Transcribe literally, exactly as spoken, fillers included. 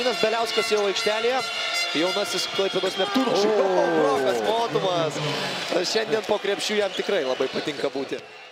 Linas Beliauskas jau aikštelėje. Jaunasis Klaipėdos Neptūnas. Brokas Motumas. Šiandien po krepšių jam tikrai labai patinka būti.